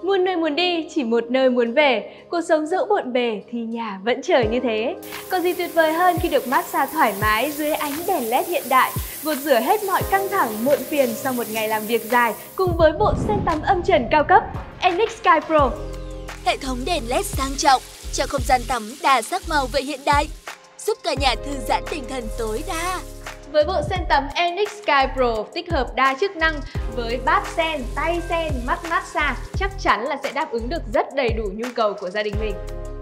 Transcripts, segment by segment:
Muôn nơi muốn đi, chỉ một nơi muốn về. Cuộc sống dẫu bộn bề thì nhà vẫn chờ như thế. Có gì tuyệt vời hơn khi được massage thoải mái dưới ánh đèn LED hiện đại, gột rửa hết mọi căng thẳng, muộn phiền sau một ngày làm việc dài cùng với bộ sen tắm âm trần cao cấp Enix Sky Pro. Hệ thống đèn LED sang trọng cho không gian tắm đa sắc màu và hiện đại, giúp cả nhà thư giãn tinh thần tối đa. Với bộ sen tắm Enix Sky Pro tích hợp đa chức năng với bát sen, tay sen, mắt massage chắc chắn là sẽ đáp ứng được rất đầy đủ nhu cầu của gia đình mình.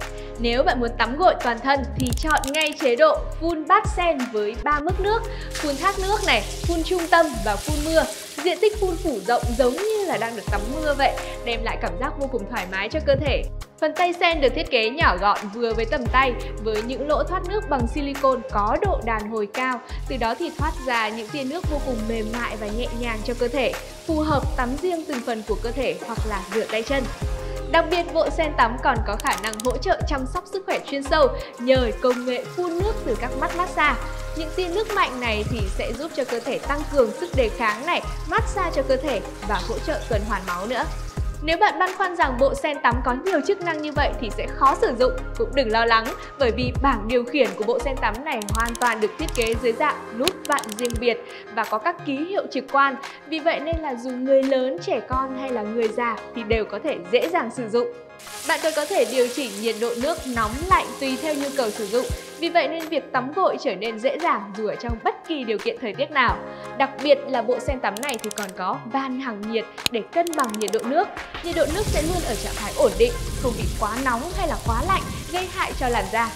Nếu bạn muốn tắm gội toàn thân thì chọn ngay chế độ phun bát sen với 3 mức nước, phun thác nước này, phun trung tâm và phun mưa. Diện tích phun phủ rộng giống như là đang được tắm mưa vậy, đem lại cảm giác vô cùng thoải mái cho cơ thể. Phần tay sen được thiết kế nhỏ gọn vừa với tầm tay với những lỗ thoát nước bằng silicone có độ đàn hồi cao, từ đó thì thoát ra những tia nước vô cùng mềm mại và nhẹ nhàng cho cơ thể, phù hợp tắm riêng từng phần của cơ thể hoặc là rửa tay chân. Đặc biệt, bộ sen tắm còn có khả năng hỗ trợ chăm sóc sức khỏe chuyên sâu nhờ công nghệ phun nước từ các mắt massage. Những tia nước mạnh này thì sẽ giúp cho cơ thể tăng cường sức đề kháng này, massage cho cơ thể và hỗ trợ tuần hoàn máu nữa. Nếu bạn băn khoăn rằng bộ sen tắm có nhiều chức năng như vậy thì sẽ khó sử dụng, cũng đừng lo lắng, bởi vì bảng điều khiển của bộ sen tắm này hoàn toàn được thiết kế dưới dạng nút vặn riêng biệt và có các ký hiệu trực quan. Vì vậy nên là dù người lớn, trẻ con hay là người già thì đều có thể dễ dàng sử dụng. Bạn còn có thể điều chỉnh nhiệt độ nước nóng lạnh tùy theo nhu cầu sử dụng. Vì vậy nên việc tắm gội trở nên dễ dàng dù ở trong bất kỳ điều kiện thời tiết nào. Đặc biệt là bộ sen tắm này thì còn có van hằng nhiệt để cân bằng nhiệt độ nước. Nhiệt độ nước sẽ luôn ở trạng thái ổn định, không bị quá nóng hay là quá lạnh gây hại cho làn da.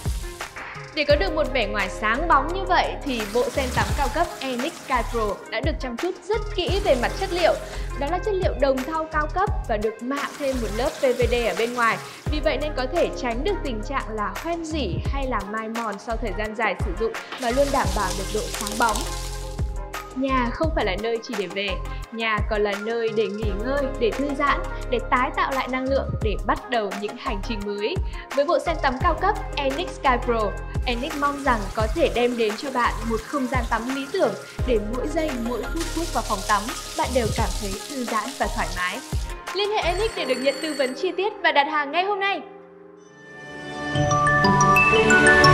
Để có được một vẻ ngoài sáng bóng như vậy thì bộ sen tắm cao cấp Enix Sky Pro đã được chăm chút rất kỹ về mặt chất liệu. Đó là chất liệu đồng thau cao cấp và được mạ thêm một lớp PVD ở bên ngoài. Vì vậy nên có thể tránh được tình trạng là hoen rỉ hay là mai mòn sau thời gian dài sử dụng mà luôn đảm bảo được độ sáng bóng. Nhà không phải là nơi chỉ để về, nhà còn là nơi để nghỉ ngơi, để thư giãn, để tái tạo lại năng lượng, để bắt đầu những hành trình mới. Với bộ sen tắm cao cấp Enix Sky Pro, Enix mong rằng có thể đem đến cho bạn một không gian tắm lý tưởng để mỗi giây, mỗi phút bước vào phòng tắm, bạn đều cảm thấy thư giãn và thoải mái. Liên hệ Enix để được nhận tư vấn chi tiết và đặt hàng ngay hôm nay!